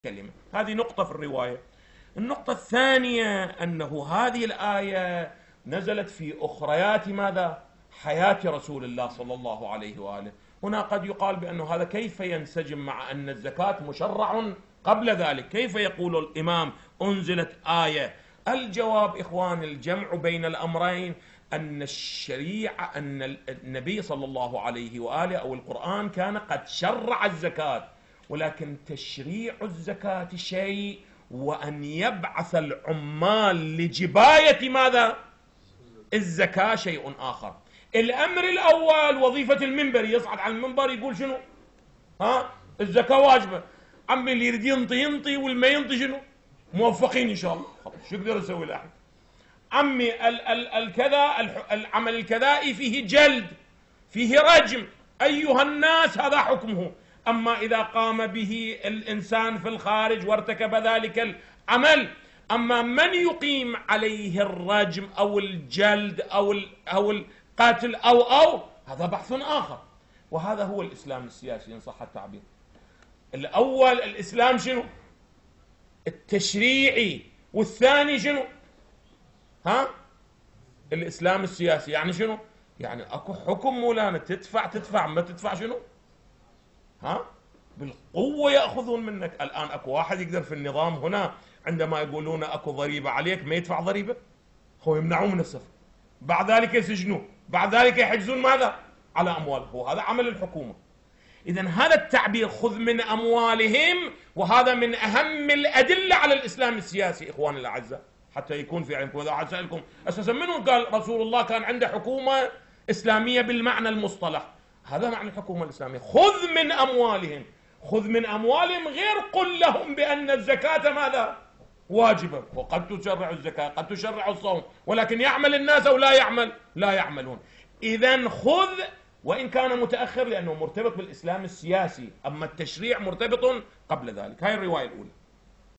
كلمة. هذه نقطة في الرواية. النقطة الثانية أنه هذه الآية نزلت في أخريات ماذا؟ حياة رسول الله صلى الله عليه وآله. هنا قد يقال بأن هذا كيف ينسجم مع أن الزكاة مشرع قبل ذلك؟ كيف يقول الإمام أنزلت آية؟ الجواب إخوان الجمع بين الأمرين أن الشريعة أن النبي صلى الله عليه وآله أو القرآن كان قد شرع الزكاة، ولكن تشريع الزكاة شيء وأن يبعث العمال لجباية ماذا؟ الزكاة شيء آخر. الأمر الأول وظيفة المنبر، يصعد على المنبر يقول شنو؟ الزكاة واجبة. عمي اللي يريد ينطي ينطي، والما ينطي شنو؟ موفقين إن شاء الله. خلاص شو يقدر يسوي الأحد؟ عمي الكذا العمل الكذائي فيه جلد، فيه رجم، أيها الناس هذا حكمه. أما إذا قام به الإنسان في الخارج وارتكب ذلك العمل، أما من يقيم عليه الرجم أو الجلد أو القتل أو هذا بحث آخر. وهذا هو الإسلام السياسي إن صح التعبير. الأول الإسلام شنو؟ التشريعي، والثاني شنو؟ الإسلام السياسي. يعني شنو؟ يعني أكو حكم مولانا، تدفع ما تدفع شنو؟ بالقوة يأخذون منك. الآن أكو واحد يقدر في النظام هنا عندما يقولون أكو ضريبة عليك ما يدفع ضريبة، هو يمنعوه من السفر، بعد ذلك يسجنوه، بعد ذلك يحجزون ماذا؟ على أمواله. وهذا عمل الحكومة. إذن هذا التعبير خذ من أموالهم، وهذا من أهم الأدلة على الإسلام السياسي إخواني الأعزاء، حتى يكون في علمكم. إذا واحد سألكم أساسا منو قال رسول الله كان عنده حكومة إسلامية بالمعنى المصطلح؟ هذا معنى الحكومة الإسلامية. خذ من أموالهم، خذ من أموالهم غير قل لهم بأن الزكاة ماذا؟ واجبة. وقد تشرع الزكاة، قد تشرع الصوم، ولكن يعمل الناس أو لا يعمل؟ لا يعملون. إذن خذ، وإن كان متأخر لأنه مرتبط بالإسلام السياسي، أما التشريع مرتبط قبل ذلك. هاي الرواية الأولى.